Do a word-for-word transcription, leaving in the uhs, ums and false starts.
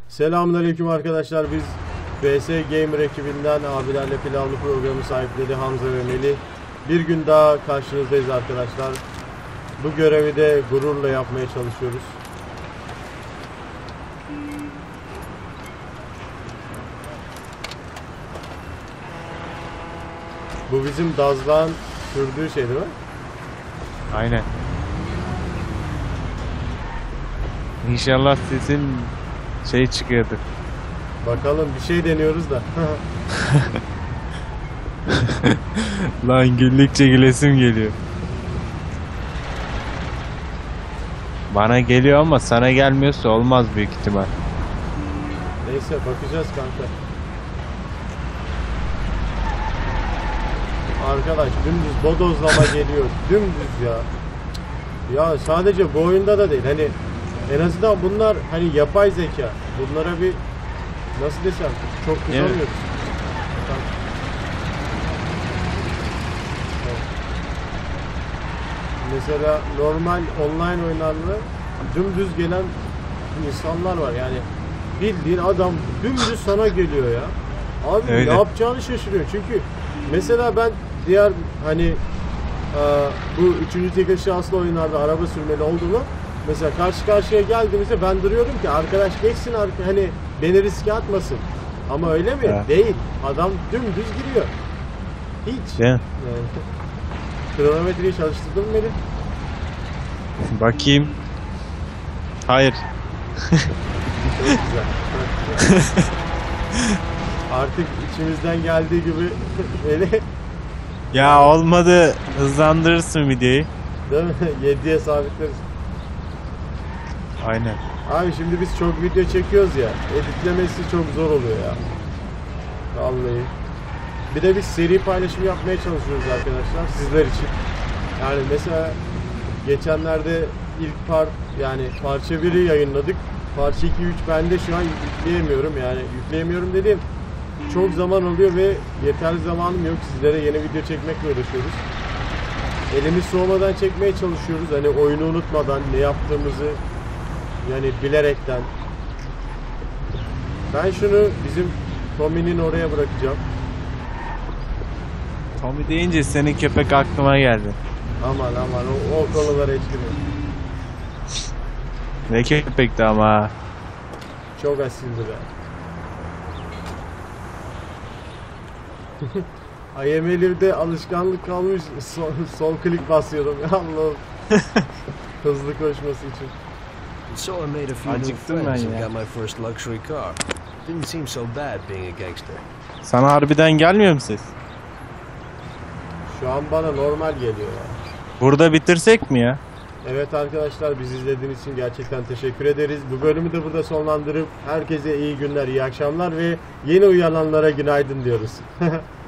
Selamünaleyküm arkadaşlar. Biz B S Gamer ekibinden abilerle pilavlı programı sahipleri Hamza ve Melih. Bir gün daha karşınızdayız arkadaşlar. Bu görevi de gururla yapmaya çalışıyoruz. Bu bizim Dazlağın sürdüğü şey değil mi? Aynen. İnşallah sesin şey çıkıyordur. Bakalım, bir şey deniyoruz da. Lan güldükçe gülesim geliyor. Bana geliyor ama sana gelmiyorsa olmaz büyük ihtimal. Neyse, bakacağız kanka. Arkadaş dümdüz bodozlama geliyor. Dümdüz ya. Ya sadece bu oyunda da değil. Hani en azından bunlar hani yapay zeka. Bunlara bir nasıl desem çok kızamıyoruz. Evet. Mesela normal online oyunlarda dümdüz gelen insanlar var. Yani bildiğin adam dümdüz sana geliyor ya. Abi öyle. Ne yapacağını şaşırıyor. Çünkü mesela ben diğer hani e, bu üçüncü tekil şahıslı oyunlarda araba sürmeli olduğunu mesela karşı karşıya geldiğimizde ben duruyorum ki arkadaş geçsin, arka, hani beni riske atmasın. Ama öyle mi? Ha. Değil. Adam dümdüz giriyor. Hiç. Değil mi? Yani, kronometreyi çalıştırdın mı beni? Bakayım. Hayır. Çok güzel. Çok güzel. Artık içimizden geldiği gibi öyle. Ya olmadı. Hızlandırırsın videoyu. Değil mi? yediye sabitleriz. Aynen. Abi şimdi biz çok video çekiyoruz ya. Editlemesi çok zor oluyor ya. Vallahi. Bir de biz seri paylaşım yapmaya çalışıyoruz arkadaşlar sizler için. Yani mesela geçenlerde ilk part yani parça biri yayınladık. Parça iki üç bende şu an yükleyemiyorum. Yani yükleyemiyorum dediğim çok zaman oluyor ve yeterli zamanım yok. Sizlere yeni video çekmekle uğraşıyoruz. Elimiz soğumadan çekmeye çalışıyoruz. Hani oyunu unutmadan ne yaptığımızı yani bilerekten. Ben şunu bizim Tommy'nin oraya bırakacağım. Tommy deyince senin köpek aklıma geldi. Aman aman o, o konulara hiç girmiyorum. Ne köpekti ama. Çok asildi be. I M L'de alışkanlık kalmış, sol, sol klik basıyorum ya Allah'ım. Hızlı koşması için. So I made a few new Acıktım ben friends and ya. got my first luxury car. Didn't seem so bad being a gangster. Sana harbiden gelmiyor mu ses? Şu an bana normal geliyor ya. Burada bitirsek mi ya? Evet arkadaşlar, bizi izlediğiniz için gerçekten teşekkür ederiz. Bu bölümü de burada sonlandırıp herkese iyi günler, iyi akşamlar ve yeni uyananlara günaydın diyoruz.